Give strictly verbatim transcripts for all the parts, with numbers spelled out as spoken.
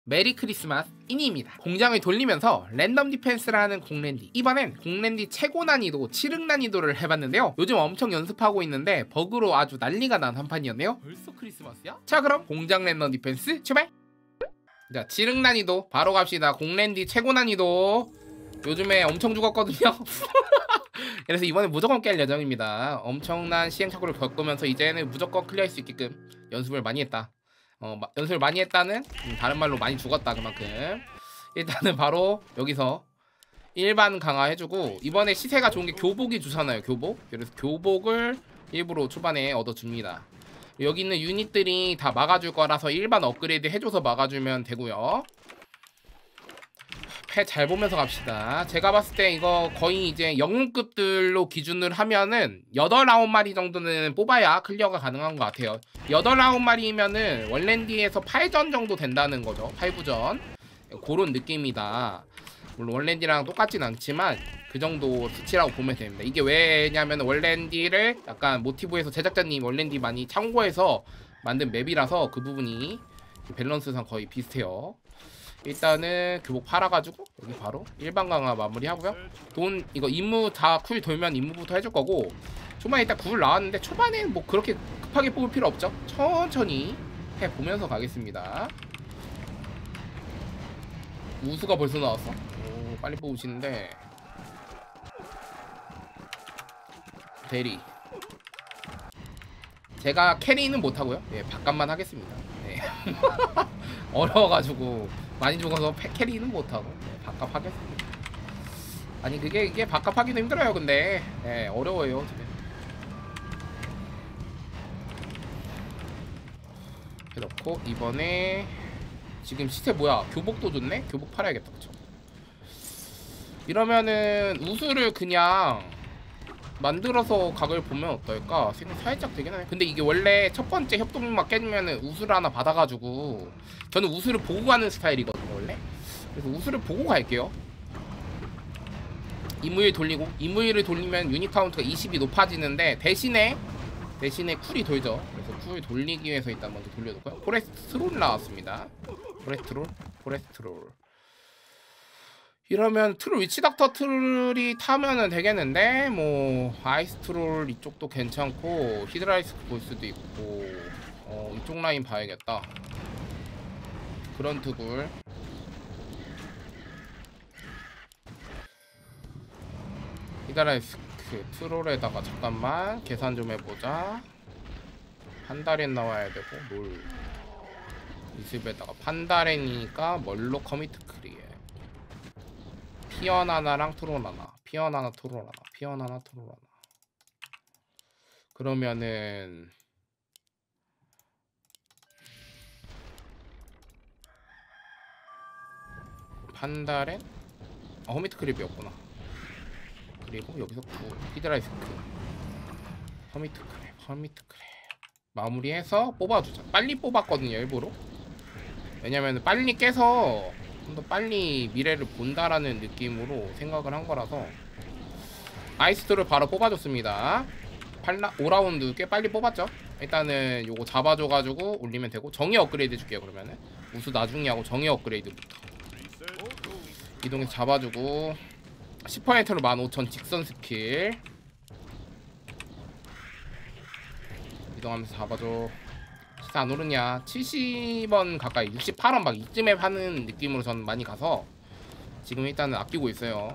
메리 크리스마스 이니입니다. 공장을 돌리면서 랜덤 디펜스라는 공랜디, 이번엔 공랜디 최고 난이도 칠 흑 난이도를 해봤는데요. 요즘 엄청 연습하고 있는데 버그로 아주 난리가 난 한판이었네요. 벌써 크리스마스야? 자, 그럼 공장 랜덤 디펜스 출발! 자, 칠 흑 난이도 바로 갑시다. 공랜디 최고 난이도. 요즘에 엄청 죽었거든요. 그래서 이번에 무조건 깰 예정입니다. 엄청난 시행착오를 겪으면서 이제는 무조건 클리어할 수 있게끔 연습을 많이 했다. 어, 마, 연습을 많이 했다는 음, 다른 말로 많이 죽었다 그만큼. 일단은 바로 여기서 일반 강화 해주고, 이번에 시세가 좋은 게 교복이 주잖아요. 교복. 그래서 교복을 일부러 초반에 얻어줍니다. 여기 있는 유닛들이 다 막아줄 거라서 일반 업그레이드 해줘서 막아주면 되고요. 패 잘 보면서 갑시다. 제가 봤을 때 이거 거의 이제 영웅급들로 기준을 하면은 여덟, 아홉 마리 정도는 뽑아야 클리어가 가능한 것 같아요. 여덟, 아홉 마리면은 원랜디에서 팔 전 정도 된다는 거죠. 팔, 구 전. 그런 느낌이다. 물론 원랜디랑 똑같진 않지만 그 정도 수치라고 보면 됩니다. 이게 왜냐면 원랜디를 약간 모티브에서 제작자님 원랜디 많이 참고해서 만든 맵이라서 그 부분이 밸런스상 거의 비슷해요. 일단은 교복 팔아가지고 여기 바로 일반 강화 마무리하고요. 돈 이거 임무 다 쿨 돌면 임무부터 해줄 거고, 초반에 일단 구 나왔는데 초반에는 뭐 그렇게 급하게 뽑을 필요 없죠. 천천히 해보면서 가겠습니다. 우수가 벌써 나왔어? 오, 빨리 뽑으시는데. 대리 제가 캐리는 못하고요. 예, 바깥만 하겠습니다. 네. 어려워가지고 많이 죽어서 캐리는 못하고 네, 바깥 하겠습니다. 아니 그게 이게 바깥 하기도 힘들어요. 근데 네, 어려워요 지금. 해놓고 이번에 지금 시세 뭐야? 교복도 좋네? 교복 팔아야겠다. 그쵸? 이러면은 우수를 그냥 만들어서 각을 보면 어떨까 생각 살짝 되긴 하네. 근데 이게 원래 첫 번째 협동막 깨지면은 우수를 하나 받아가지고, 저는 우수를 보고 가는 스타일이거든요 원래. 그래서 우수를 보고 갈게요. 임무일 돌리고, 임무일을 돌리면 유닛 카운트가 이십이 높아지는데 대신에 대신에 쿨이 돌죠. 그래서 쿨 돌리기 위해서 일단 먼저 돌려놓고요. 포레스트롤 나왔습니다. 포레스트롤 포레스트롤 이러면 트롤 위치 닥터 트롤이 타면은 되겠는데, 뭐 아이스 트롤 이쪽도 괜찮고 히드라이스크 볼 수도 있고, 어 이쪽 라인 봐야겠다. 그런트굴 히드라이스크 트롤에다가 잠깐만 계산 좀 해보자. 판다렌 나와야 되고, 롤 이습에다가 판다렌이니까 멀로 커미트 크리에 피언 하나랑 트롤 하나, 피언 하나, 트롤 하나, 피언 하나, 트롤 하나. 그러면은 판다렌? 아, 허미트 크립이었구나. 그리고 여기서 구, 히드라이스크, 허미트 크랩, 허미트 크랩 마무리해서 뽑아주자. 빨리 뽑았거든요 일부러. 왜냐면 빨리 깨서 좀 더 빨리 미래를 본다라는 느낌으로 생각을 한 거라서 아이스트를 바로 뽑아줬습니다. 오 라운드 꽤 빨리 뽑았죠. 일단은 요거 잡아줘가지고 올리면 되고, 정의 업그레이드 해줄게요. 그러면은 우수 나중에 하고 정의 업그레이드부터 이동해서 잡아주고, 십 퍼센트로 만 오천 직선 스킬 이동하면서 잡아줘. 시세 안 오르냐? 칠십 원 가까이, 육십팔 원 막 이쯤에 하는 느낌으로 저는 많이 가서 지금 일단은 아끼고 있어요.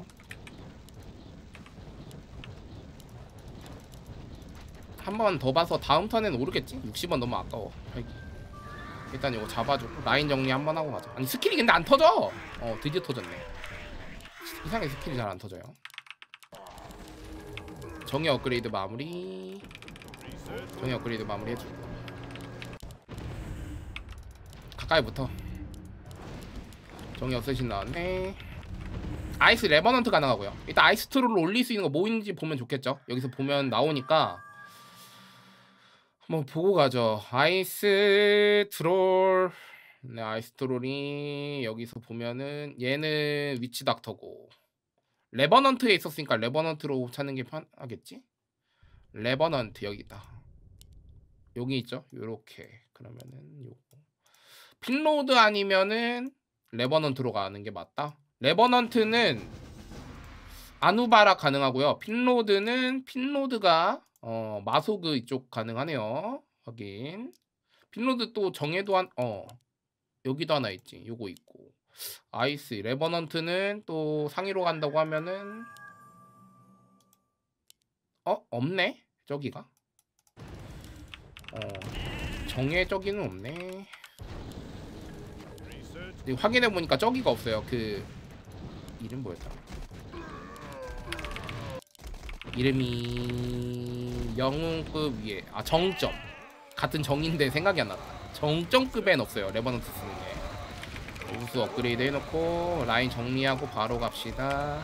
한 번 더 봐서 다음 턴에는 오르겠지? 육십 원 너무 아까워. 일단 이거 잡아주고 라인 정리 한번 하고 가자. 아니 스킬이 근데 안 터져! 어 드디어 터졌네. 이상하게 스킬이 잘 안 터져요. 정의 업그레이드 마무리. 정의 업그레이드 마무리 해주고 가까이부터 정의 없으신 나왔네. 아이스 레버넌트 가능하고요. 일단 아이스 트롤을 올릴 수 있는 거 뭐 있는지 보면 좋겠죠. 여기서 보면 나오니까 한번 보고 가죠. 아이스 트롤. 네, 아이스 트롤이 여기서 보면은 얘는 위치 닥터고, 레버넌트에 있었으니까 레버넌트로 찾는 게 편하겠지. 레버넌트 여기 있다. 여기 있죠. 요렇게. 그러면은 요거 핀로드 아니면은 레버넌트로 가는 게 맞다. 레버넌트는 아누바라 가능하고요. 핀로드는 핀로드가 어 마소그 이쪽 가능하네요. 확인. 핀로드 또 정해도 한 어 여기도 하나 있지. 요거 있고. 아이스 레버넌트는 또 상위로 간다고 하면은 어 없네. 저기가 어 정해 저기는 없네. 확인해 보니까 저기가 없어요. 그 이름 뭐였더라? 이름이 영웅급 위에 아 정점 같은 정인데 생각이 안 났다. 정점급엔 없어요. 레버넌트 쓰는 게. 우수 업그레이드 해놓고 라인 정리하고 바로 갑시다.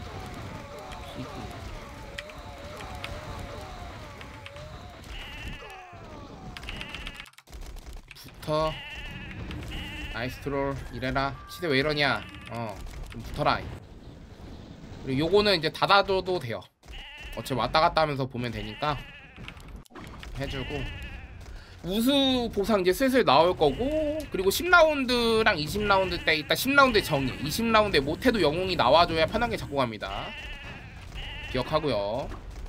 붙어. 나이스 트롤 이래라. 시대 왜 이러냐. 어 좀 붙어라. 그리고 요거는 이제 닫아줘도 돼요. 어차피 왔다갔다 하면서 보면 되니까 해주고. 우수 보상 이제 슬슬 나올 거고. 그리고 십 라운드랑 이십 라운드 때 일단 십 라운드에 정의, 이십 라운드에 못해도 영웅이 나와줘야 편하게 잡고 갑니다. 기억하고요.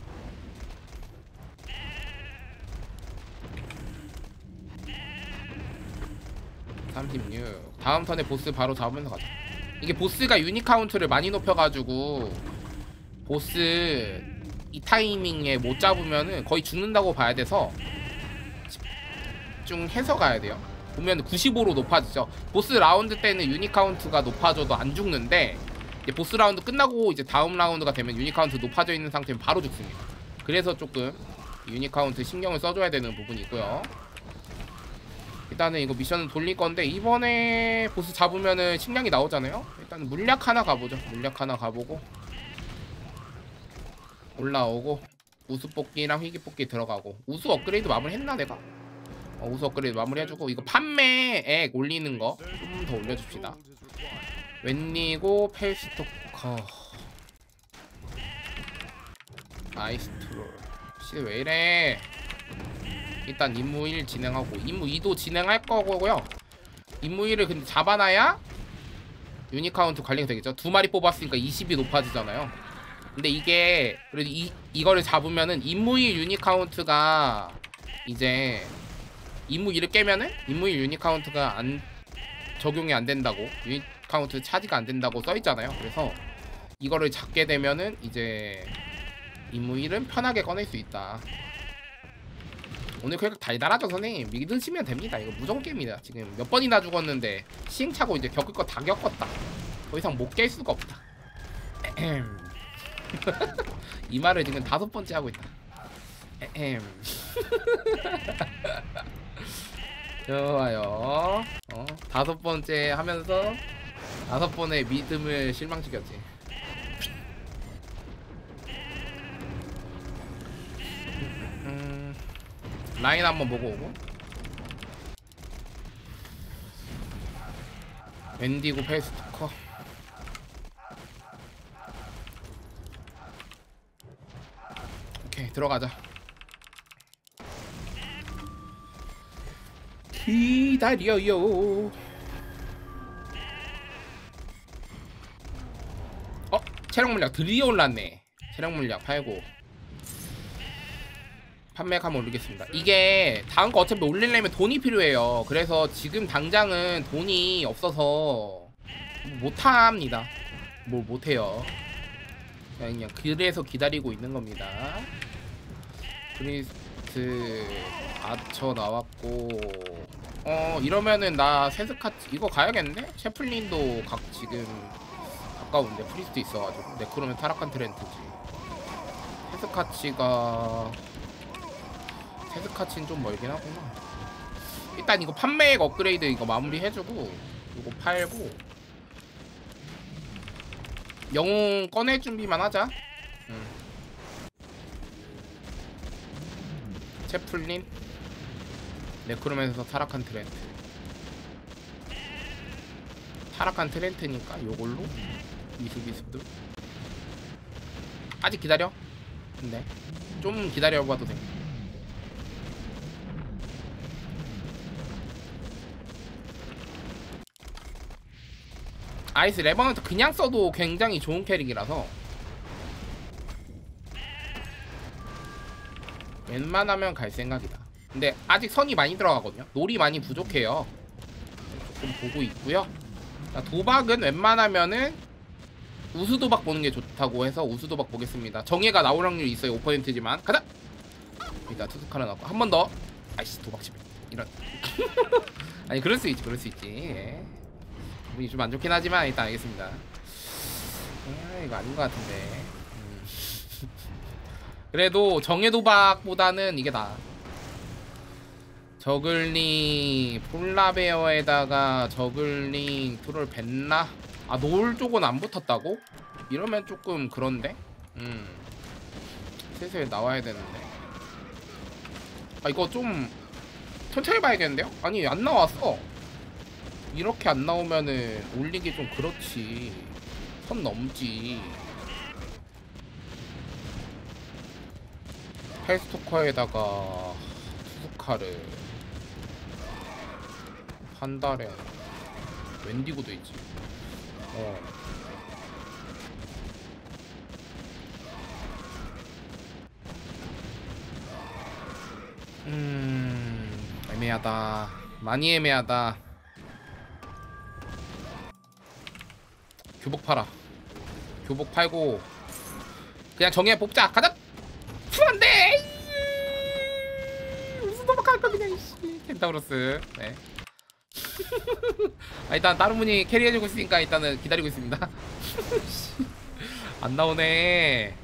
삼십육. 다음 턴에 보스 바로 잡으면서 가자. 이게 보스가 유닛 카운트를 많이 높여가지고 보스 이 타이밍에 못 잡으면은 거의 죽는다고 봐야 돼서 집중해서 가야 돼요. 보면 구십오로 높아지죠. 보스 라운드 때는 유닛 카운트가 높아져도 안 죽는데 이제 보스 라운드 끝나고 이제 다음 라운드가 되면 유닛 카운트 높아져 있는 상태면 바로 죽습니다. 그래서 조금 유닛 카운트 신경을 써줘야 되는 부분이 있고요. 일단은 이거 미션을 돌릴 건데 이번에 보스 잡으면은 식량이 나오잖아요. 일단 물약 하나 가보죠. 물약 하나 가보고 올라오고 우수 뽑기랑 희귀 뽑기 들어가고. 우수 업그레이드 마무리 했나 내가? 어, 우수 업그레이드 마무리 해주고 이거 판매액 올리는 거 좀 더 올려줍시다. 웬리고 펠스토커 아이스트롤 시대 왜 이래. 일단 임무 일 진행하고 임무 이도 진행할 거고요. 임무 일을 근데 잡아놔야 유닛 카운트 관리가 되겠죠. 두 마리 뽑았으니까 이십이 높아지잖아요. 근데 이게 그래도 이, 이거를 잡으면은 임무 일 유닛 카운트가 이제 임무 일을 깨면은 임무 일 유닛 카운트가 안 적용이 안 된다고, 유닛 카운트 차지가 안 된다고 써 있잖아요. 그래서 이거를 잡게 되면은 이제 임무 일은 편하게 꺼낼 수 있다. 오늘 그냥 달달하죠 선생님. 믿으시면 됩니다. 이거 무조건 깹니다. 지금 몇 번이나 죽었는데 시행착오 이제 겪을 거 다 겪었다. 더 이상 못 깰 수가 없다. 이 말을 지금 다섯 번째 하고 있다. 좋아요. 어, 다섯 번째 하면서 다섯 번의 믿음을 실망시켰지. 음, 라인 한번 보고 오고. 웬디고 페이스토커. 오케이 들어가자. 기다려요. 어? 체력 물약 드디어 올랐네. 체력 물약 팔고 판매액 한번 올리겠습니다. 이게 다음 거 어차피 올리려면 돈이 필요해요. 그래서 지금 당장은 돈이 없어서 못합니다. 뭘 못해요. 그냥 그래서 기다리고 있는 겁니다. 프리스트 아처 나왔고, 어 이러면은 나 세스카치 이거 가야겠는데? 셰플린도 각 지금 가까운데 프리스트 있어가지고. 네크로면 타락한 트렌트지. 세스카치가 세스카치는 좀 멀긴 하구나. 일단 이거 판매액 업그레이드 이거 마무리 해주고 이거 팔고 영웅 꺼낼 준비만 하자. 음. 채플린 네크로맨에서 타락한 트렌트. 타락한 트렌트니까 요걸로 미스비스도 아직 기다려. 근데 좀 기다려봐도 돼. 아이스 레버넌트 그냥 써도 굉장히 좋은 캐릭이라서 웬만하면 갈 생각이다. 근데 아직 선이 많이 들어가거든요. 놀이 많이 부족해요. 조금 보고 있고요. 자, 도박은 웬만하면은 우수도박 보는 게 좋다고 해서 우수도박 보겠습니다. 정예가 나올 확률이 있어요. 오 퍼센트지만 가자. 일단 투스카라 나왔고 한 번 더. 아이씨 도박치면 이런. 아니 그럴 수 있지, 그럴 수 있지. 예. 기분이 좀 안 좋긴 하지만 일단 알겠습니다. 아, 이거 아닌 것 같은데. 음. 그래도 정예 도박보다는 이게 나아. 저글링 폴라베어에다가 저글링 트롤 뱉나? 아 노을 쪽은 안 붙었다고? 이러면 조금 그런데? 음 슬슬 나와야 되는데. 아 이거 좀 천천히 봐야겠는데요? 아니 안 나왔어. 이렇게 안 나오면은 올리기 좀 그렇지. 선 넘지. 헬스토커에다가 투스카르 판다렌 웬디고도 있지. 어. 음 애매하다. 많이 애매하다. 교복 팔아. 교복 팔고 그냥 정예 뽑자. 가자. 안돼. 무슨 도박할 거 그냥 이씨. 켄타우로스. 네. 아, 일단 다른 분이 캐리해주고 있으니까 일단은 기다리고 있습니다. 안 나오네.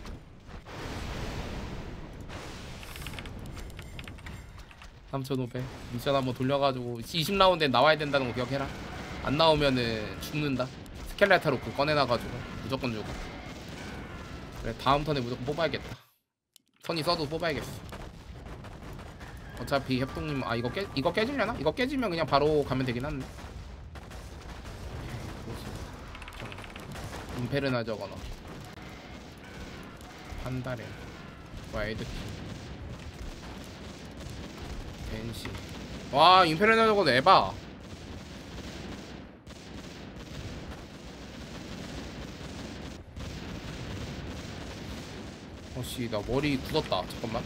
삼천오백 미션 한번 돌려가지고 이십 라운드에 나와야 된다는 거 기억해라. 안 나오면은 죽는다. 스켈레타로 그 꺼내놔가지고 무조건 죽어. 그래 다음 턴에 무조건 뽑아야겠다. 선이 써도 뽑아야겠어. 어차피 협동님 아 이거 깨 이거 깨지려나? 이거 깨지면 그냥 바로 가면 되긴 한데. 임페르나 저거너 한 달에 와이드킹 벤시. 와 임페르나 저거너 에바. 어씨 나 머리 굳었다. 잠깐만.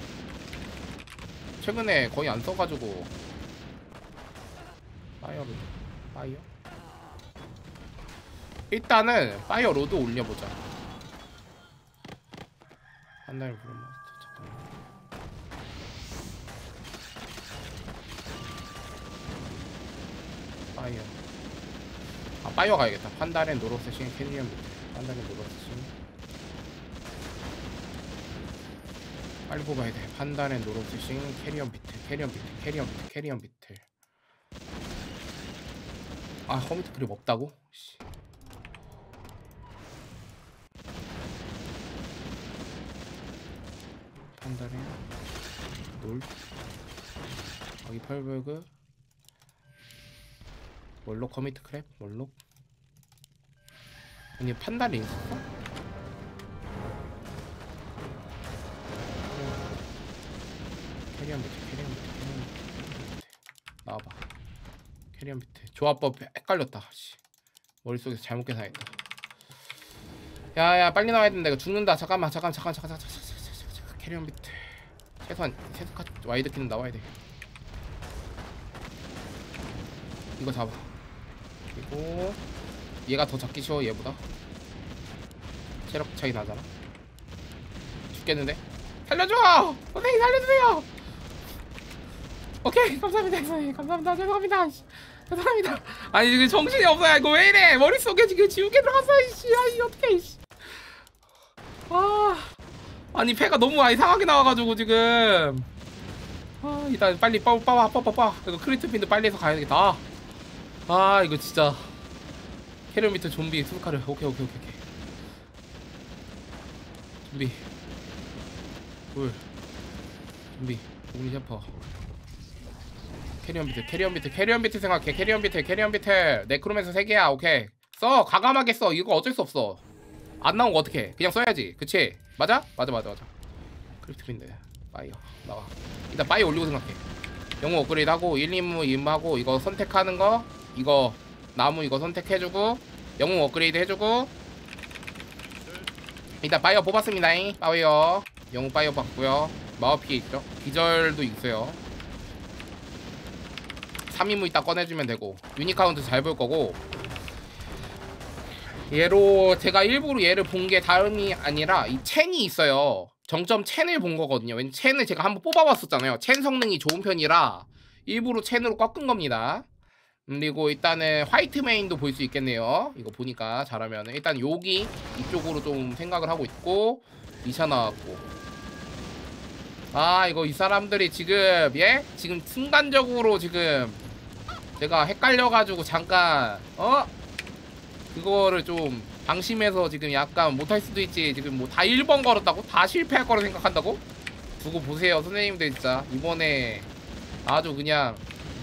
최근에 거의 안 써가지고. 파이어로드 파이어 일단은 파이어로드 올려보자. 한달 브로마스터 잠깐만. 파이어 아 파이어 가야겠다. 판다렌 노로세싱 캐리언 밑에. 판다렌 노로세싱 빨리 뽑아야 돼. 판단의 노로스싱 캐리언 비틀 캐리언 비틀 캐리언 비틀 캐리언 비틀. 아 컴퓨터 그립 없다고? 씨. 판단의 놀 여기 펄버그 월록 커미트 크랩 월록. 아니 판단이 있었어? 캐리언 비트 캐리언 비트 캐리언 비트 나와봐. 캐리언 비트 조합법 헷갈렸다. 씨. 머릿속에서 잘못 계산했다. 야야 빨리 나와야 된다. 이거 죽는다. 잠깐만 잠깐 잠깐 잠깐 잠깐 잠깐. 캐리언 비트 최소한 최소한 와이드키는 나와야 돼. 이거 잡아. 그리고 얘가 더 잡기 쉬워 얘보다. 체력 차이 나잖아. 죽겠는데? 살려줘! 선생님 살려주세요! 오케이 감사합니다 선생님 감사합니다. 죄송합니다. 죄송합니다. 아니 지금 정신이 없어요. 이거 왜 이래? 머릿속에 지금 지우개 들어갔어. 이씨 아이 어떡해 이씨. 아 아니 패가 너무 이상하게 나와가지고 지금. 아 일단 빨리 빠빠 빠빠 빠빠 빠. 이거 크리트핀도 빨리 해서 가야 되겠다. 아 이거 진짜. 캐리어 밑에 좀비 투카를. 오케이 오케이 오케이 오케이. 좀비 둘 좀비 우리 셰퍼. 캐리언 비트 캐리언 비트 캐리언 비트 생각해. 캐리언 비트 캐리언 비트 네크로맨서 세 개야. 오케이 써. 과감하게 써. 이거 어쩔 수 없어. 안 나온 거 어떡해. 그냥 써야지. 그치? 맞아? 맞아 맞아 맞아. 크리프트핀데 파이어 나와. 일단 파이어 올리고 생각해. 영웅 업그레이드 하고 일, 이 무 임하고 이거 선택하는 거 이거 나무 이거 선택해주고 영웅 업그레이드 해주고 일단 바이어 뽑았습니다. 바이어 영웅 바이어 받고요. 마법피해 있죠. 기절도 있어요. 삼 인무 이따 꺼내주면 되고 유니카운트 잘 볼 거고 얘로 제가 일부러 얘를 본 게 다름이 아니라 이 첸이 있어요. 정점 첸을 본 거거든요. 왠 첸을 제가 한번 뽑아봤었잖아요. 첸 성능이 좋은 편이라 일부러 첸으로 꺾은 겁니다. 그리고 일단은 화이트 메인도 볼 수 있겠네요. 이거 보니까 잘하면 일단 여기 이쪽으로 좀 생각을 하고 있고 미샤 나왔고 아 이거 이 사람들이 지금 예? 지금 순간적으로 지금 제가 헷갈려가지고 잠깐 어? 그거를 좀 방심해서 지금 약간 못할 수도 있지. 지금 뭐 다 일 번 걸었다고? 다 실패할 거라 생각한다고? 두고 보세요 선생님들 진짜 이번에 아주 그냥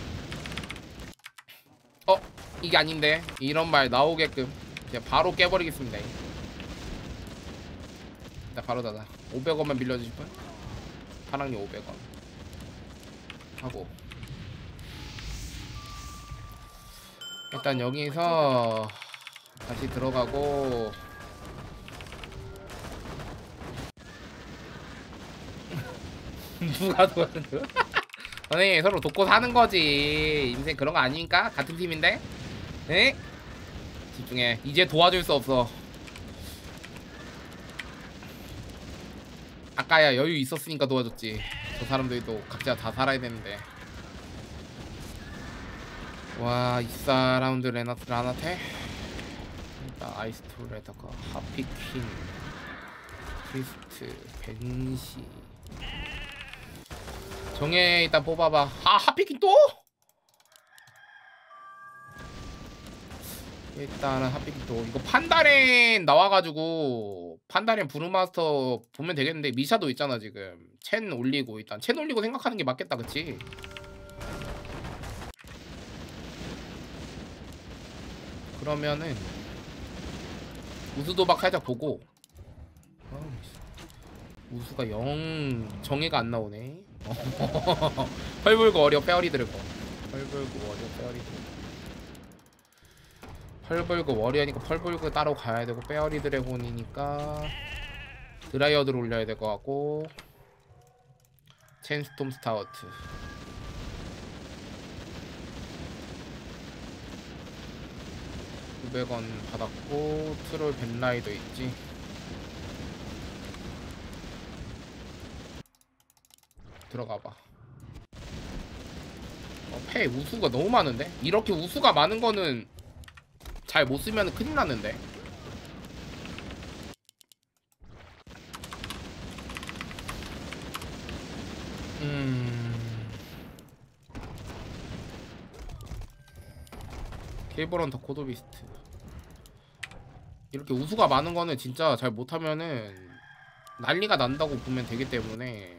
어? 이게 아닌데 이런 말 나오게끔 그냥 바로 깨버리겠습니다. 일단 바로 닫아. 오백 원만 빌려주실 분? 파랑님 오백 원 하고 일단 여기서 다시 들어가고 누가 도와준 거야? 선생님 서로 돕고 사는 거지. 인생 그런 거 아니니까 같은 팀인데. 네? 집중해. 이제 도와줄 수 없어. 아까야 여유 있었으니까 도와줬지. 저 사람들도 각자 다 살아야 되는데. 와, 이사 라운드 레나트 라나테. 일단 아이스톨에다가 하피퀸, 크리스트, 벤시. 정해 일단 뽑아봐. 아 하피킨 또? 일단은 하피킨 또 이거 판다렌 나와가지고 판다렌 브루마스터 보면 되겠는데 미샤도 있잖아 지금. 첸 올리고 일단 첸 올리고 생각하는 게 맞겠다 그치? 그러면은 우수도박 살짝 보고 우수가 영 정해가 안 나오네. 펄불고 어려 페어리 드래곤. 펄불고 어려 페어리 드래곤. 펄불고 워리어니까 펄불고 따로 가야 되고 페어리 드래곤이니까 드라이어드를 올려야 될 것 같고 첸스톰 스타우트. 구백 원 받았고 트롤 벤라이더 있지. 들어가봐. 어, 패 우수가 너무 많은데? 이렇게 우수가 많은 거는 잘 못 쓰면 큰일 났는데. 음. 케이블런 더 코드비스트. 이렇게 우수가 많은 거는 진짜 잘 못하면은 난리가 난다고 보면 되기 때문에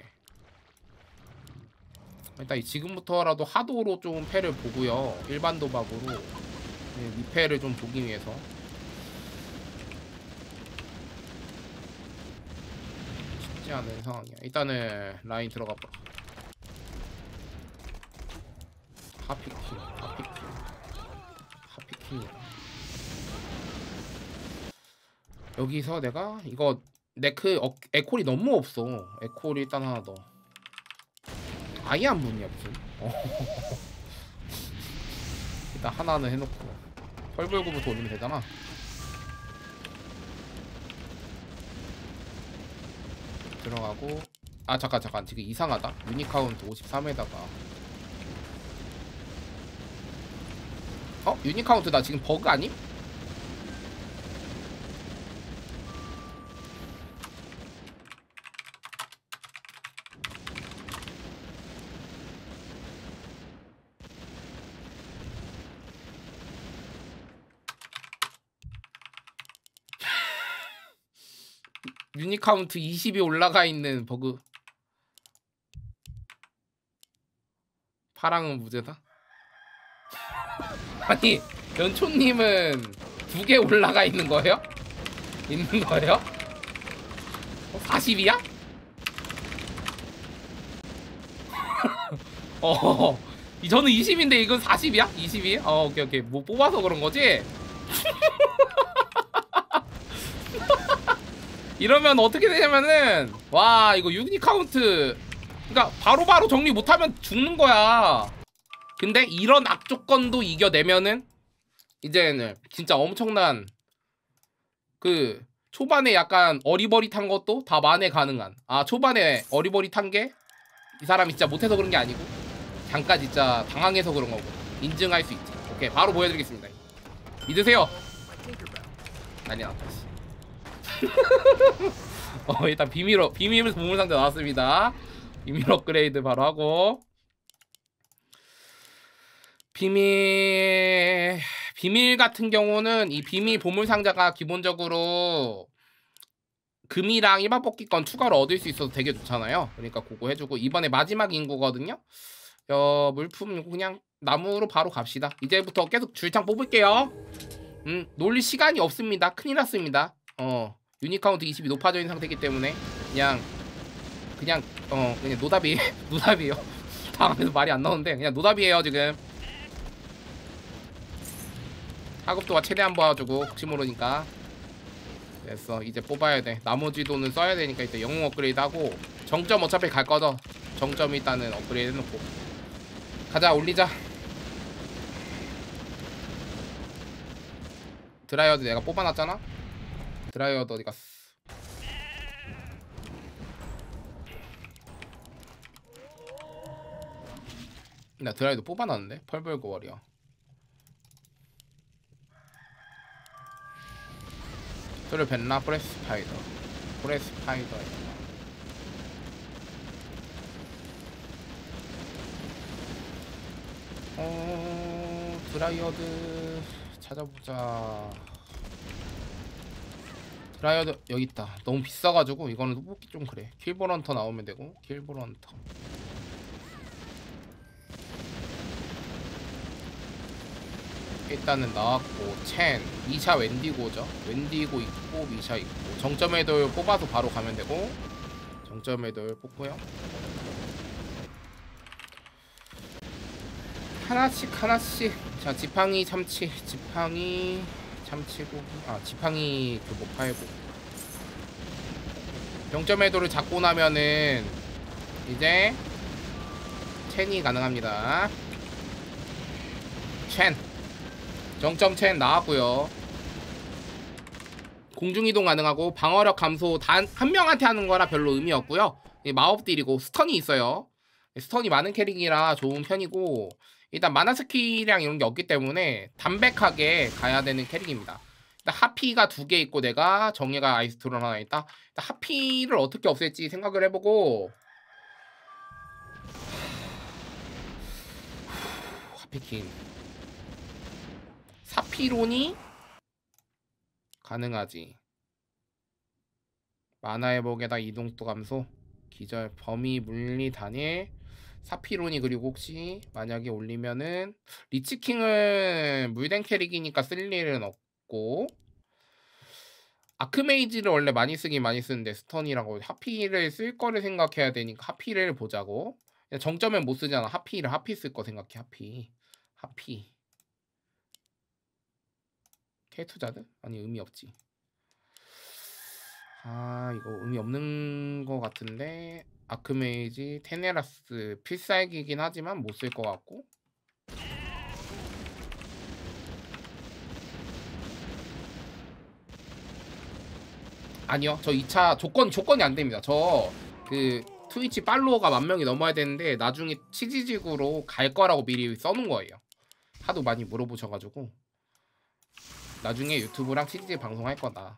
일단 지금부터라도 하도로 좀 패를 보고요. 일반 도박으로 네, 미패를 좀 보기 위해서 쉽지 않은 상황이야. 일단은 라인 들어가봐. 하피킹 하피킹 하피킹이야. 여기서 내가 이거 네크 어, 에콜이 너무 없어. 에콜이 일단 하나 더 아예 안 붙냐 무슨. 일단 하나는 해놓고 펄불구부터 올리면 되잖아. 들어가고 아 잠깐 잠깐 지금 이상하다. 유니카운트 오십삼에다가 어? 유니카운트 나 지금 버그 아님? 유니카운트 이십이 올라가 있는 버그. 파랑은 무죄다? 아니 연초님은 두 개 올라가 있는 거예요? 있는 거예요? 어, 사십이야? 어, 저는 이십인데 이건 사십이야? 이십이? 어, 오케이 오케이. 뭐 뽑아서 그런 거지? 이러면 어떻게 되냐면은 와 이거 유닛 카운트 그러니까 바로바로 바로 정리 못하면 죽는 거야. 근데 이런 악조건도 이겨내면은 이제는 진짜 엄청난 그 초반에 약간 어리버릿한 것도 다 만회 가능한. 아 초반에 어리버릿한 게 이 사람이 진짜 못해서 그런 게 아니고 잠깐 진짜 당황해서 그런 거고 인증할 수 있지. 오케이 바로 보여드리겠습니다. 믿으세요. 난리 났다. 어 일단 비밀로 비밀 보물 상자 나왔습니다. 비밀 업그레이드 바로 하고 비밀 비밀 같은 경우는 이 비밀 보물 상자가 기본적으로 금이랑 일반 뽑기권 추가로 얻을 수 있어서 되게 좋잖아요. 그러니까 그거 해주고 이번에 마지막 인구거든요. 어, 물품 그냥 나무로 바로 갑시다. 이제부터 계속 줄창 뽑을게요. 음 놀릴 시간이 없습니다. 큰일 났습니다. 어 유닛 카운트 이십이 높아져 있는 상태이기 때문에 그냥 그냥 어 그냥 노답이 노답이에요. 다음에서 말이 안 나오는데 그냥 노답이에요 지금. 하급도가 최대한 모아주고 혹시 모르니까. 됐어 이제 뽑아야 돼. 나머지 돈은 써야 되니까 일단 영웅 업그레이드 하고 정점 어차피 갈 거죠. 정점 일단은 업그레이드 해놓고 가자 올리자. 드라이어드 내가 뽑아놨잖아. 드라이어드 어디 갔어? 나 드라이어드 뽑아놨는데 펄벌 고월이야. 소를 뱉나? 프레스파이더 프레스파이더 어... 드라이어드 찾아보자. 드라이어드 여기 있다. 너무 비싸가지고 이거는 뽑기 좀 그래. 킬볼헌터 나오면 되고 킬볼헌터 일단은 나왔고 첸 미샤 웬디고죠. 웬디고 있고 미샤 있고 정점 애들 뽑아서 바로 가면 되고 정점 애들 뽑고요. 하나씩 하나씩. 자 지팡이 참치 지팡이 참치고 아 지팡이 그 뭐 팔고 정점 애들을 잡고 나면은 이제 첸이 가능합니다. 첸 정점 첸 나왔고요. 공중이동 가능하고 방어력 감소 단 한 명한테 하는 거라 별로 의미 없고요. 마법딜이고 스턴이 있어요. 스턴이 많은 캐릭이라 좋은 편이고 일단 마나 스킬이랑 이런 게 없기 때문에 담백하게 가야 되는 캐릭입니다. 일단 하피가 두 개 있고 내가 정예가 아이스트론 하나 있다. 일단 하피를 어떻게 없앨지 생각을 해보고 하피킨 사피론이 가능하지. 만화 회복에다 이동도 감소 기절 범위 물리 단일 사피론이 그리고 혹시 만약에 올리면은 리치킹은 물된 캐릭이니까 쓸 일은 없고 아크메이지를 원래 많이 쓰긴 많이 쓰는데 스턴이라고 하피를 쓸 거를 생각해야 되니까 하피를 보자고. 정점엔 못 쓰잖아. 하피를 하피 쓸 거 생각해. 하피 하피 케이투자드? 아니 의미 없지. 아 이거 의미 없는 거 같은데 아크메이지 테네라스 필살기긴 하지만 못 쓸 것 같고 아니요 저 이 차 조건 조건이 안 됩니다. 저 그 트위치 팔로워가 만 명이 넘어야 되는데 나중에 치지직으로 갈 거라고 미리 써놓은 거예요. 하도 많이 물어보셔가지고 나중에 유튜브랑 치지직 방송할 거다.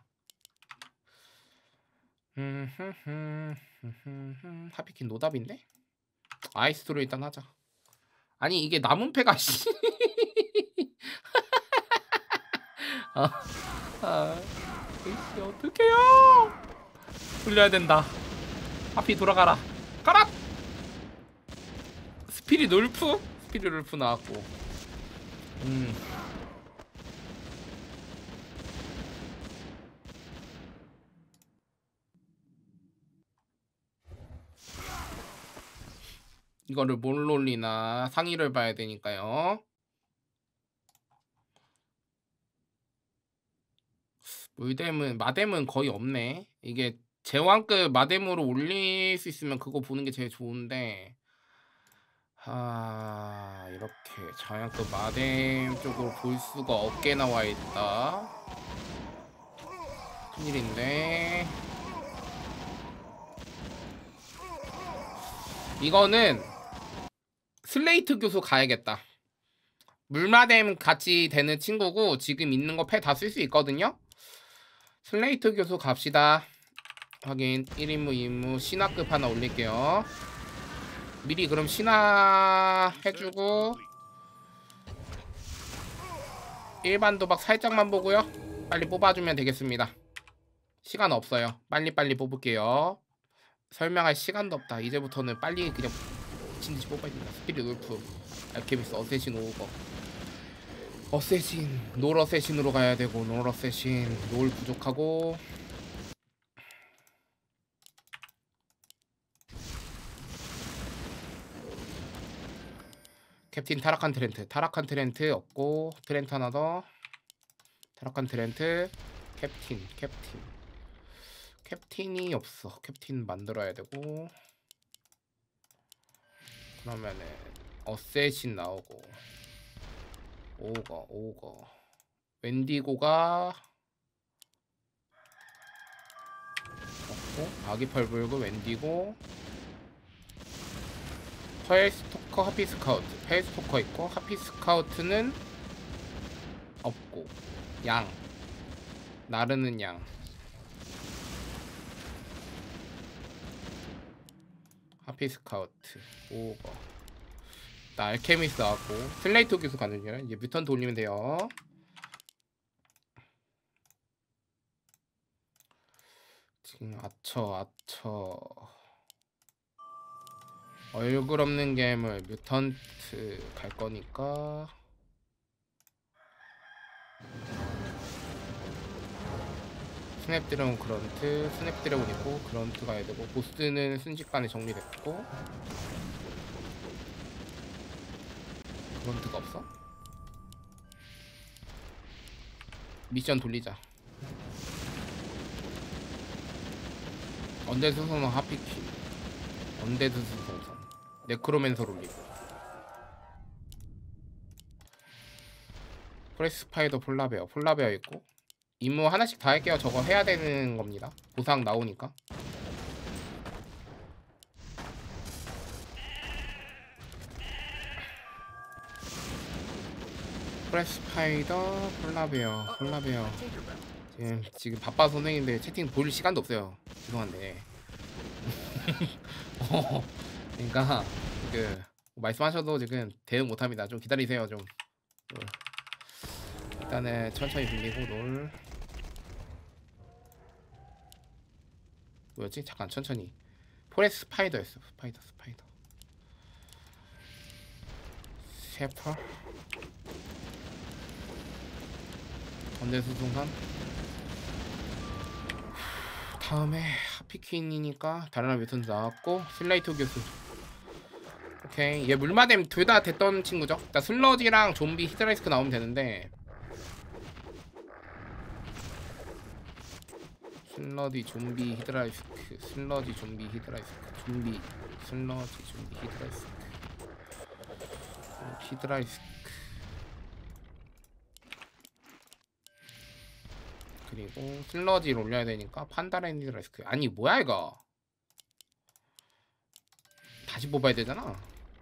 하피킨 노답인데? 아이스트로 일단 하자. 아니 이게 남은 패가 씨. 아, 아, 이씨 어떡해요? 돌려야 된다. 하피 돌아가라. 가라. 스피릿 롤프? 스피릿 롤프 나왔고. 음. 이거를 뭘 올리나 상의를 봐야 되니까요. 물댐은 마댐은 거의 없네. 이게 제왕급 마댐으로 올릴 수 있으면 그거 보는 게 제일 좋은데 아 이렇게 자양급 마뎀 쪽으로 볼 수가 없게 나와 있다. 큰일인데 이거는 슬레이트 교수 가야겠다. 물마뎀 같이 되는 친구고 지금 있는 거 패 다 쓸 수 있거든요. 슬레이트 교수 갑시다. 확인. 일 인무 이 인무 신화급 하나 올릴게요. 미리 그럼 신화 해주고 일반 도박 살짝만 보고요. 빨리 뽑아주면 되겠습니다. 시간 없어요. 빨리빨리 뽑을게요. 설명할 시간도 없다. 이제부터는 빨리 그냥 미친듯이 뽑아야 된다. 스피릿 울프, 알케미스, 어쌔신 오버. 어쌔신, 놀 어쌔신으로 가야 되고 놀 어쌔신, 놀 부족하고 캡틴 타락한 트렌트, 타락한 트렌트 없고 트렌트 하나 더. 타락한 트렌트, 캡틴, 캡틴. 캡틴이 없어. 캡틴 만들어야 되고 그러면은 어쌔신 나오고 오거, 오거. 웬디고가 없고 아기펄 불고 웬디고 페일스토커, 하피스카우트. 페일스토커 있고 하피스카우트는 없고 양 나르는 양 하피스카우트 오거. 나 알케미스 나왔고 슬레이트 교수 가는 중. 이제 뮤턴트 올리면 돼요. 지금 아처 아처 얼굴 없는 괴물 뮤턴트 갈 거니까 스냅드래곤 그런트, 스냅드래곤 있고 그런트 가야 되고 보스는 순식간에 정리됐고 그런트가 없어? 미션 돌리자. 언데드 수성선 하피키, 언데드 수성선, 네크로맨서 올리고 프레스 스파이더, 폴라베어, 폴라베어 있고 임무 하나씩 다 할게요. 저거 해야 되는 겁니다. 보상 나오니까. 프레스 스파이더, 폴라베어, 폴라베어. 지금 지금 바빠 선생인데 채팅 볼 시간도 없어요. 죄송한데. 어, 그러니까 그 말씀하셔도 지금 대응 못합니다. 좀 기다리세요. 좀 일단은 천천히 빌리고 놀. 뭐였지? 잠깐 천천히. 포레스 스파이더였어. 스파이더 스파이더. 셰퍼. 언데수송산. 다음에 하피퀸이니까 다른 뮤턴트 나왔고 슬레이트 교수. 오케이. 얘 물마뎀 둘 다 됐던 친구죠. 일단 슬러지랑 좀비 히드라이스크 나오면 되는데 슬러지 좀비 히드라이스크 슬러지 좀비 히드라이스크 좀비 슬러지 좀비 히드라이스크 히드라이스크 그리고 슬러지를 올려야 되니까 판다렌 히드라이스크. 아니 뭐야 이거 다시 뽑아야 되잖아.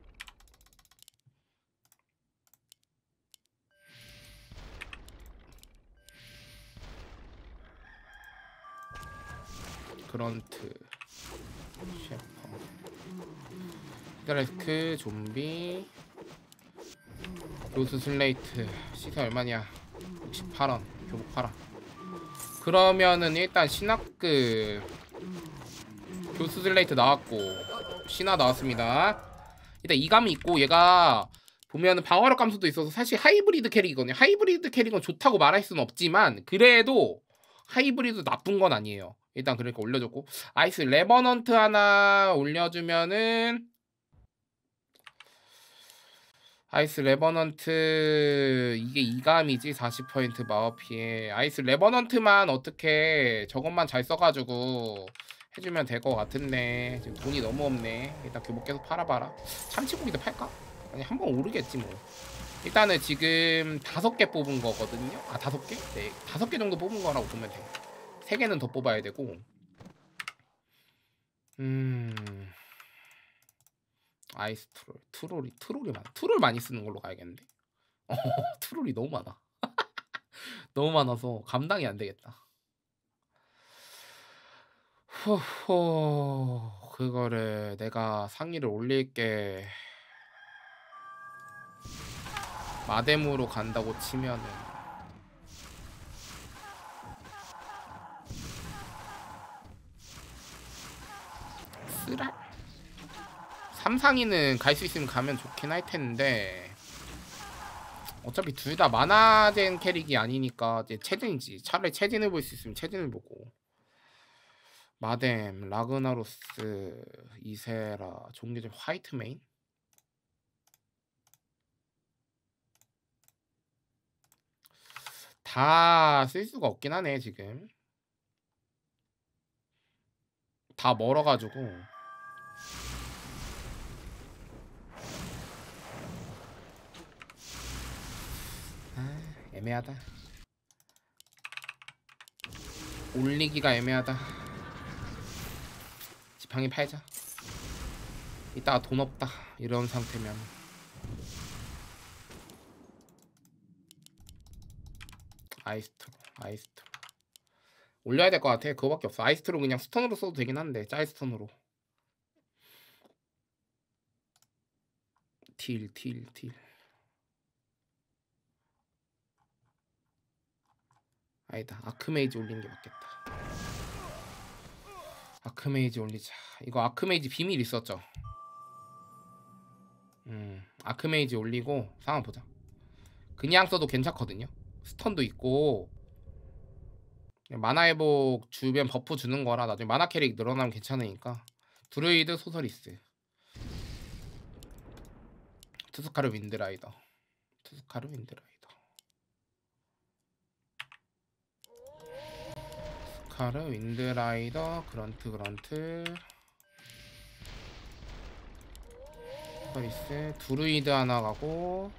그런트 셰퍼 히드라이스크 좀비 로스 슬레이트. 시세 얼마냐? 육십팔 원 교복 팔아. 그러면은 일단 신화급 교수 슬레이트 나왔고 신화 나왔습니다. 일단 이감이 있고 얘가 보면은 방어력 감소도 있어서 사실 하이브리드 캐릭이거든요. 하이브리드 캐릭은 좋다고 말할 수는 없지만 그래도 하이브리드 나쁜 건 아니에요. 일단 그러니까 올려줬고 아이스 레버넌트 하나 올려주면은 아이스 레버넌트 이게 이감이지. 사십 퍼센트 마법 피해. 아이스 레버넌트만 어떻게 저것만 잘 써가지고 해주면 될 것 같은데 지금 돈이 너무 없네. 일단 교복 계속 팔아봐라. 참치고기도 팔까? 아니 한번 오르겠지 뭐. 일단은 지금 다섯 개 뽑은 거거든요. 아 다섯 개? 네, 다섯 개 정도 뽑은 거라고 보면 돼. 세 개는 더 뽑아야 되고. 음. 아이스 트롤, 트롤이 트롤이 많아. 트롤 많이 쓰는 걸로 가야겠는데. 어, 트롤이 너무 많아. 너무 많아서 감당이 안 되겠다. 호호, 그거를 내가 상위를 올릴게. 마뎀으로 간다고 치면은 쓰랄? 삼 상위는 갈 수 있으면 가면 좋긴 할 텐데 어차피 둘 다 만화젠 캐릭이 아니니까 이제 체진이지. 차라리 체진을 볼 수 있으면 체진을 보고. 마뎀, 라그나로스, 이세라, 종교적 화이트 메인? 다 쓸 수가 없긴 하네 지금. 다 멀어가지고. 아, 애매하다. 올리기가 애매하다. 지팡이 팔자. 이따가 돈 없다 이런 상태면. 아이스트로, 아이스트로 올려야 될 것 같아. 그거밖에 없어. 아이스트로 그냥 스턴으로 써도 되긴 한데 짤 스턴으로. 딜, 딜, 딜. 아니다. 아크메이지 올리는 게 맞겠다. 아크메이지 올리자. 이거 아크메이지 비밀 있었죠? 음, 아크메이지 올리고 상황 보자. 그냥 써도 괜찮거든요. 스턴도 있고 만화 회복 주변 버프 주는 거라 나중에 만화 캐릭 늘어나면 괜찮으니까. 드루이드 소서리스, 투스카르 윈드라이더, 투스카르 윈드라이더, 투스카르 윈드라이더, 그런트 그런트 소서리스, 드루이드 하나 가고.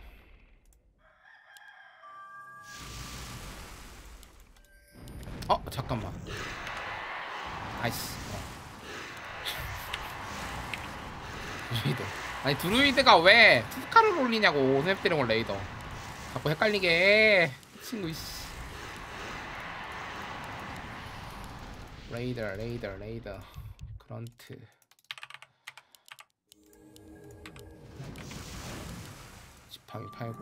어 잠깐만. 아이씨. 어. 드루이드. 아니 드루이드가 왜 투스카르를 올리냐고. 스냅드래곤 레이더 자꾸 헷갈리게 해 친구. 이씨. 레이더 레이더 레이더 그런트 지팡이 팔고.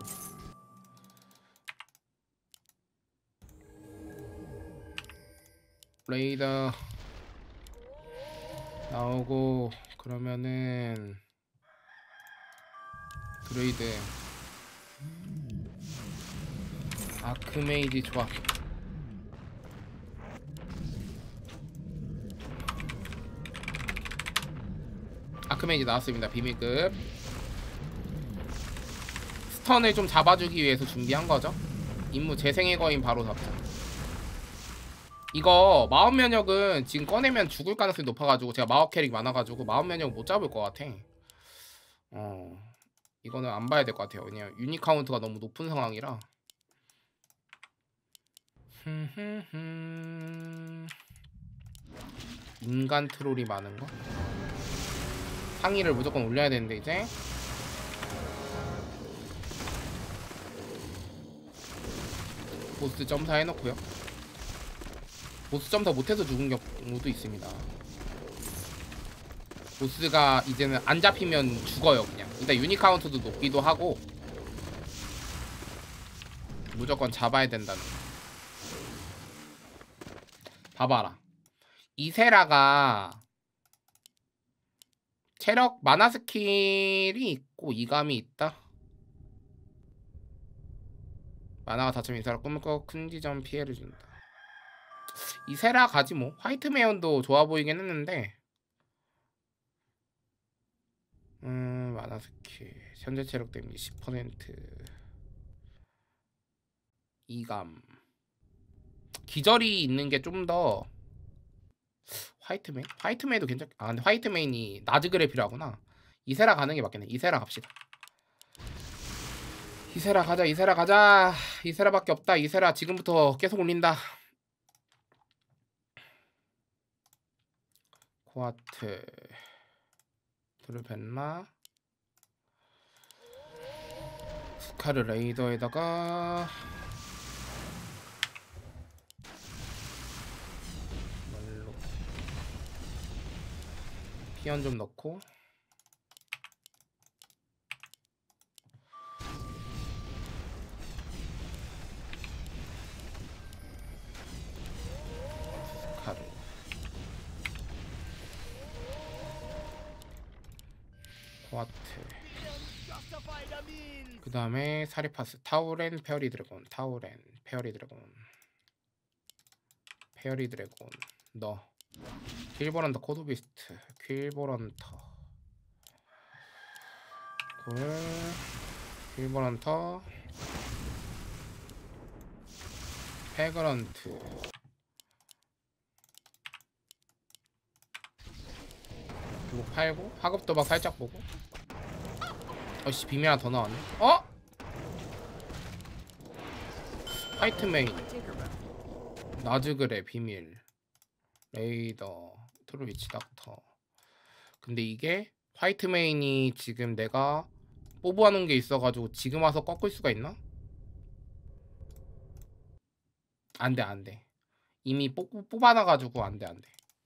레이더 나오고. 그러면은 드루이드 아크메이지 조합. 아크메이지 나왔습니다. 비밀급. 스턴을 좀 잡아주기 위해서 준비한 거죠. 임무 재생의 거인 바로 잡자. 이거 마법 면역은 지금 꺼내면 죽을 가능성이 높아가지고 제가 마법 캐릭 많아가지고 마법 면역 못 잡을 것 같아. 어 이거는 안 봐야 될 것 같아요. 왜냐면 유닛 카운트가 너무 높은 상황이라. 인간 트롤이 많은 거. 상위를 무조건 올려야 되는데 이제 보스 점사 해놓고요. 보스 점사 못해서 죽은 경우도 있습니다. 보스가 이제는 안 잡히면 죽어요 그냥. 일단 유닛 카운트도 높기도 하고 무조건 잡아야 된다는 거. 봐봐라. 이세라가 체력 만화 스킬이 있고 이감이 있다. 만화가 다치면 이세라 꿈을 꿔 큰 지점 피해를 준다. 이세라 가지 뭐. 화이트 메온도 좋아 보이긴 했는데 음 만화 스킬 현재 체력 데미지 십 퍼센트 이감 기절이 있는 게 좀 더 화이트메인? 화이트메인도 괜찮.. 아 근데 화이트메인이 나즈그레 필요하구나. 이세라 가는 게 맞겠네. 이세라 갑시다. 이세라 가자. 이세라 가자. 이세라밖에 없다. 이세라 지금부터 계속 올린다. 코아트 드르벤라 스카르 레이더에다가 말로 피언 좀 넣고 스카르 코아트 그 다음에 사리파스 타우렌 페어리 드래곤 타우렌 페어리 드래곤 페어리 드래곤 너 퀼버런터 코드비스트 퀼버런터 굴 퀼버런터 페그런트 그리고 팔고 하급 도박 살짝 보고 어씨 비밀 하나 더 나왔네. 어? 화이트메인 나즈그레 비밀 레이더 트루비치 닥터. 근데 이게 화이트메인이 지금 내가 뽑아놓은 게 있어가지고 지금 와서 꺾을 수가 있나? 안돼 안돼 이미 뽑, 뽑아놔가지고 안돼 안돼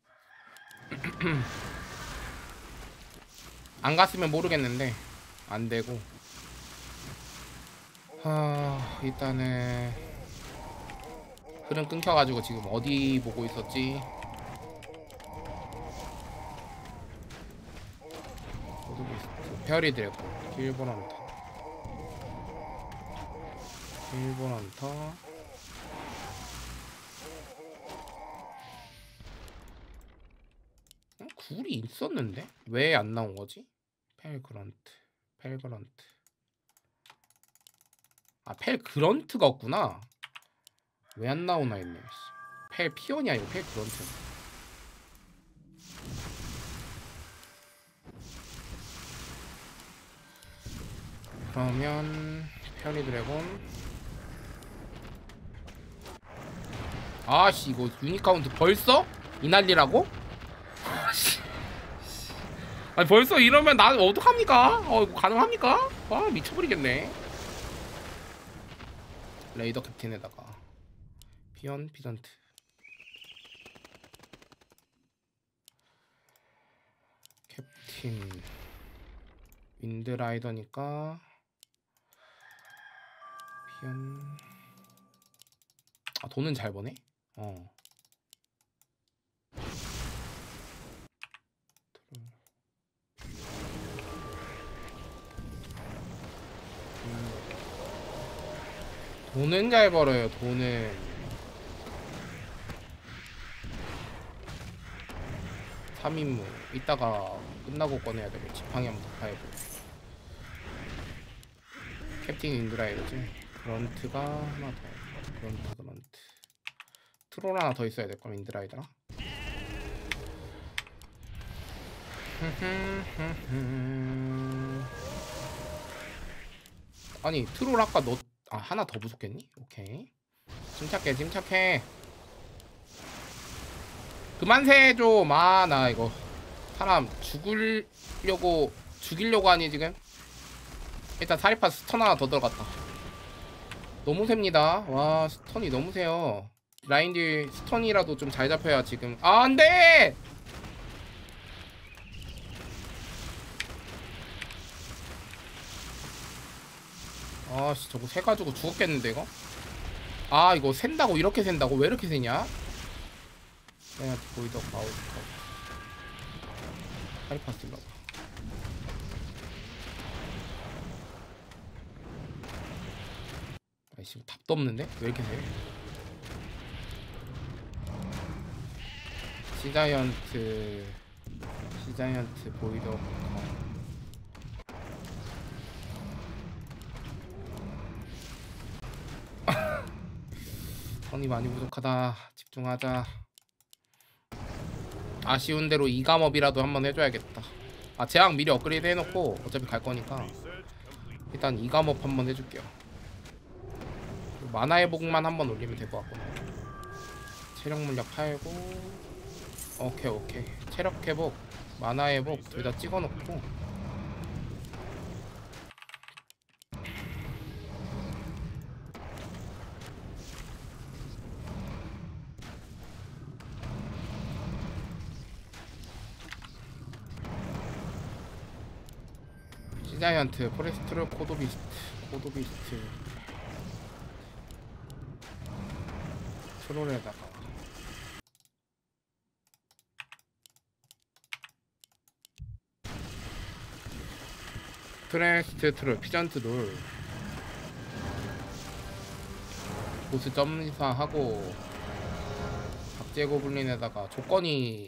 안 갔으면 모르겠는데 안되고 하... 일단은 흐름 끊겨가지고 지금 어디 보고 있었지? 페어리 드래곤 퀼버런터 퀼버런터 어? 굴이 있었는데? 왜 안 나온 거지? 펠그런트 펠그런트 아 펠그런트가 없구나. 왜 안 나오나 했네. 펠 피온이 아니고 펠그런트. 그러면 페어리 드래곤 아씨 이거 유니카운트 벌써? 이 난리라고? 아니 벌써 이러면 나 어떡합니까? 어 이거 가능합니까? 아 미쳐버리겠네. 레이더 캡틴에다가 피언 피던트 캡틴 윈드라이더니까 피언 아 돈은 잘 버네? 어 돈은 잘 벌어요. 돈은 삼 인무 이따가 끝나고 꺼내야 되고 지팡이 한번 더 파야고 캡틴 인드라이더지. 그런트가 하나 더 그런트 그런트 트롤 하나 더 있어야 될걸 인드라이더랑 아니 트롤 아까 너 아 하나 더 부족했니? 오케이 침착해 침착해 그만 세 좀. 아 나 이거 사람 죽으려고 죽이려고 하니 지금. 일단 사리파 스턴 하나 더 들어갔다. 너무 셉니다. 와 스턴이 너무 세요. 라인딜 스턴이라도 좀 잘 잡혀야 지금. 아 안돼. 아씨 저거 세가지고 죽었겠는데 이거. 아 이거 샌다고 이렇게 샌다고? 왜 이렇게 세냐? 내가 보이더 바우스 사리파 쓸러봐. 아이씨 답도 없는데? 왜 이렇게 세? 시자이언트 시자이언트 보이더 선이 많이 부족하다. 집중하자. 아쉬운 대로 이감업이라도 한번 해줘야겠다. 아 제약 미리 업그레이드 해놓고 어차피 갈 거니까 일단 이감업 한번 해줄게요. 만화 회복만 한번 올리면 될 것 같거든요. 체력 물약 팔고 오케이 오케이 체력 회복 만화 회복 둘 다 찍어놓고 시자이언트 포레스트로 코도비스트 코도비스트 트롤에다가 트레스트 트롤 피전트 돌 보스 점사하고 박제고블린에다가 조건이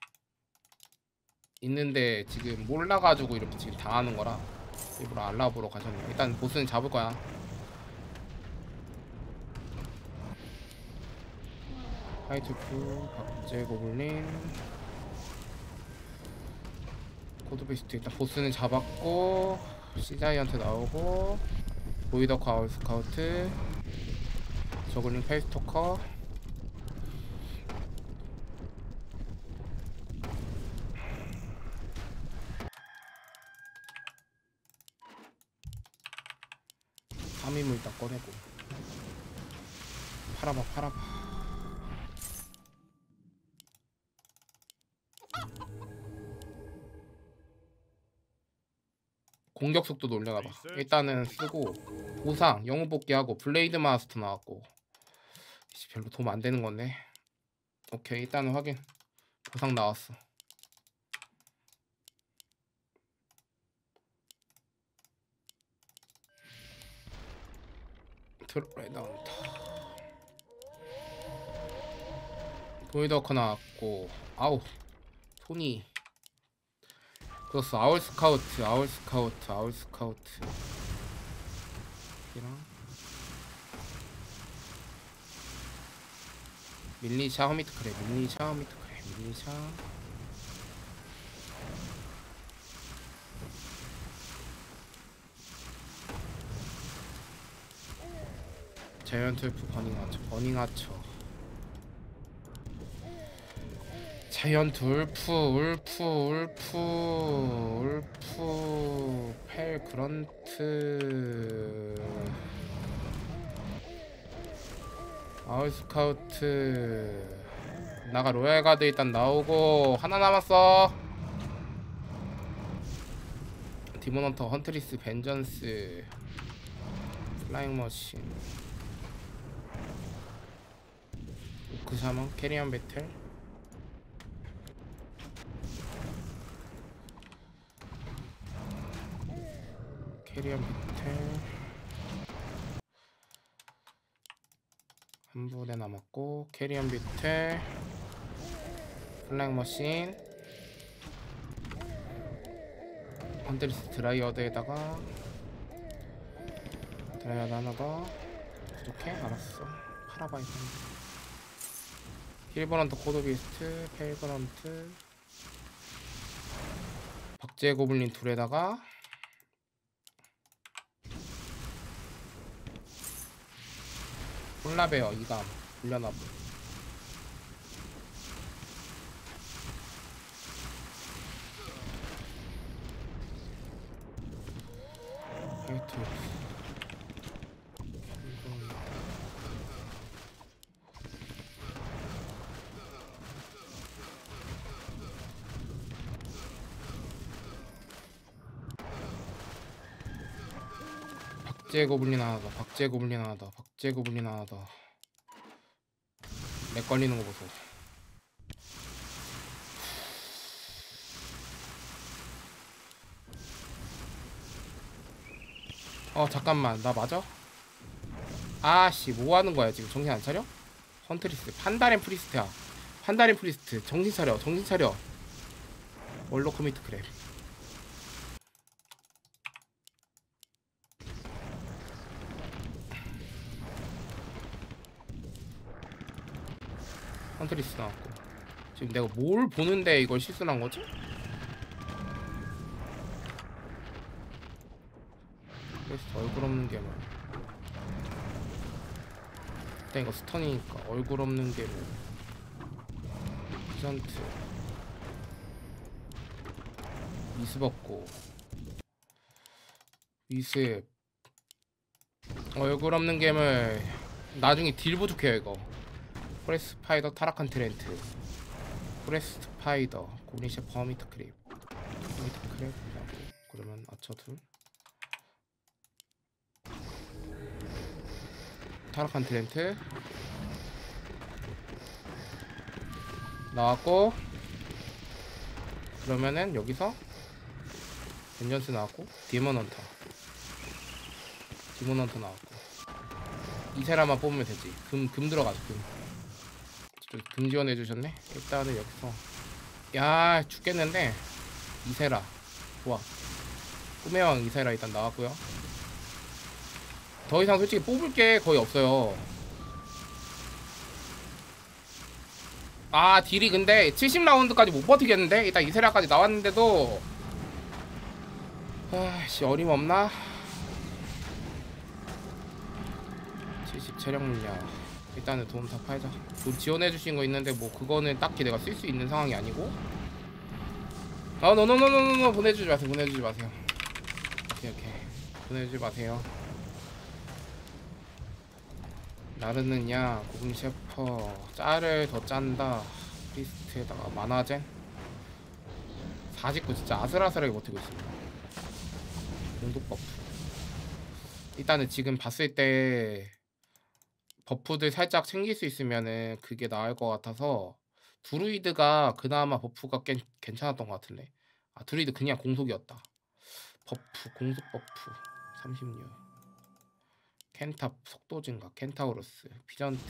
있는데 지금 몰라가지고 이렇게 지금 당하는 거라 일부러 알라보러 가셨네요. 일단 보스는 잡을 거야. 하이투프 박제고블린 코드베스트 일단 보스는 잡았고 시자이언트 나오고 보이더커 아울스카우트 저글링 페이스토커 삼인물 일단 꺼내고 팔아봐 팔아봐. 공격 속도도 올려가봐. 일단은 쓰고 보상 영웅 뽑기하고 블레이드 마스터 나왔고 별로 도움 안 되는 건데 오케이 일단은 확인. 보상 나왔어. 트롤에 나온다. 보이더커 나왔고 아우 손이 그렇어. 아울 스카우트 아울 스카우트 아울 스카우트 이랑 밀리샤 허미트 그래 밀리샤 허미트 그래 밀리샤 자이언트 울프 버닝하처 버닝하처 자이언트 울프 울프 울프 울프 펠그런트 아울 스카우트 나가 로얄가드 일단 나오고 하나 남았어. 디몬헌터 헌트리스 벤전스 플라잉 머신 오크 샤먼 캐리언 배틀 캐리언 배틀 한 부대 남았고 캐리언 배틀 플라잉 머신 헌트리스 드라이어드에다가 드라이어드 하나 더 부족해? 알았어 팔아봐 일단. 힐버런트 코드비스트 페일버런트 박제고블린 둘에다가 폴라베어 이감 올려놔보. 하이트 박제고블린 하나 더 박제고블린 하나 더 박제고블린 하나 더 렉 걸리는 거 보소. 어 잠깐만 나 맞아? 아씨 뭐하는 거야 지금 정신 안 차려? 헌트리스 판다렌 프리스트야. 판다렌 프리스트 정신 차려 정신 차려. 월로 커미트 그래. 헌트리스 나왔고. 지금 내가 뭘 보는데 이걸 실수한 거지? 그래서 얼굴 없는 게임. 일단 이거 스턴이니까 얼굴 없는 게임. 피전트 미스 벗고 미스 얼굴 없는 게임을 나중에 딜 부족해요 이거. 포레스트 파이더 타락한 트렌트 포레스트 파이더 고니셰 버미터 크립 버미터 크립 그러면 아처 둘 타락한 트렌트 나왔고 그러면은 여기서 벤전스 나왔고 디몬 헌터 디몬 헌터 나왔고 이세라만 뽑으면 되지. 금, 금 들어가죠. 금. 금 지원해 주셨네. 일단은 여기서 야 죽겠는데 이세라 좋아. 꿈의 왕 이세라 일단 나왔고요. 더 이상 솔직히 뽑을 게 거의 없어요. 아 딜이 근데 칠십 라운드까지 못 버티겠는데. 일단 이세라까지 나왔는데도 아씨 어림없나? 칠십 체력 물량 일단은 돈 다 팔자. 돈 지원해주신 거 있는데 뭐 그거는 딱히 내가 쓸 수 있는 상황이 아니고. 아 노노노노노노 보내주지 마세요. 보내주지 마세요. 오케이 오케이 보내주지 마세요. 나르느냐 고군 셰퍼 짤을 더 짠다. 리스트에다가 만화젠 사십구 진짜 아슬아슬하게 버티고 있습니다. 공독 버프 일단은 지금 봤을 때 버프들 살짝 챙길 수 있으면은 그게 나을 것 같아서. 드루이드가 그나마 버프가 꽤 괜찮았던 것 같은데. 아 드루이드 그냥 공속이었다. 버프 공속 버프 삼십육 켄타 속도 증가 켄타우로스 피전트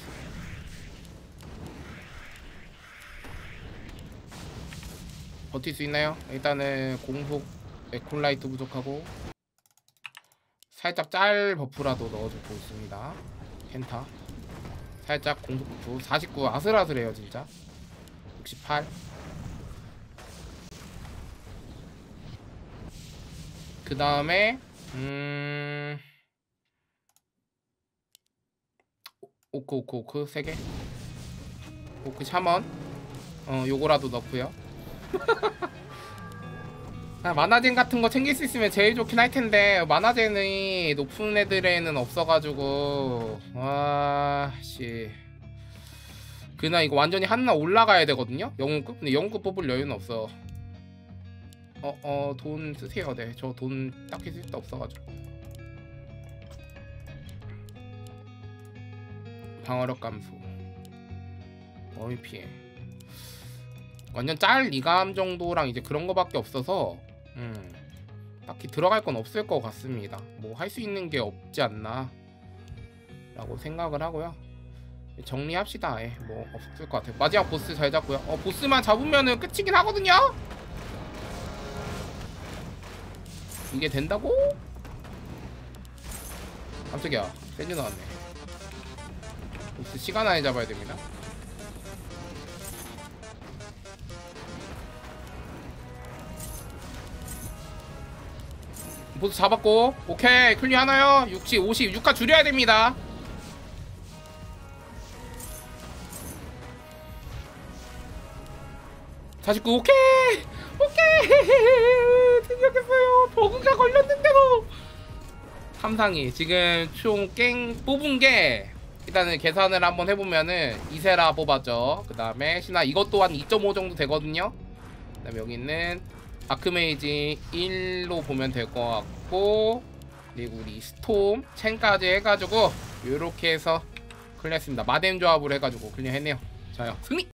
버틸 수 있나요? 일단은 공속 에콜라이트 부족하고 살짝 짤 버프라도 넣어주고 있습니다. 켄타 살짝 공속 버프 사십구 아슬아슬해요 진짜. 육십팔 그 다음에 음 오크 오크 오크 세 개 오크 샤먼 어 요거라도 넣고요. 아, 마나젠 같은 거 챙길 수 있으면 제일 좋긴 할 텐데 마나젠이 높은 애들에는 없어가지고 와씨 그나 이거 완전히 하나 올라가야 되거든요. 영웅급? 근데 영웅급 뽑을 여유는 없어. 어 어 돈 쓰세요. 네 저 돈 딱히 쓸 데 없어가지고. 방어력 감소 어휘 피해 완전 짤 리감 정도랑 이제 그런 거밖에 없어서 음 딱히 들어갈 건 없을 것 같습니다. 뭐 할 수 있는 게 없지 않나 라고 생각을 하고요. 정리합시다. 예, 뭐 없을 것 같아요. 마지막 보스 잘 잡고요. 어 보스만 잡으면은 끝이긴 하거든요. 이게 된다고? 깜짝이야 센즈 나왔네. 보스 시간 안에 잡아야 됩니다. 보스 잡았고 오케이 클리어 하나요. 육십 오십 육화 줄여야 됩니다. 사십구 오케이 오케이 드디어 깼어요. 버그가 걸렸는데도 삼상이 지금 총 깽 뽑은 게 일단은 계산을 한번 해보면은 이세라 뽑았죠. 그 다음에 신화 이것 또한 이 점 오 정도 되거든요. 그 다음에 여기 있는 아크메이지 일로 보면 될 것 같고 그리고 우리 스톰 첸까지 해가지고 요렇게 해서 클리어했습니다. 마뎀 조합으로 해가지고 클리어 했네요. 자요 승리!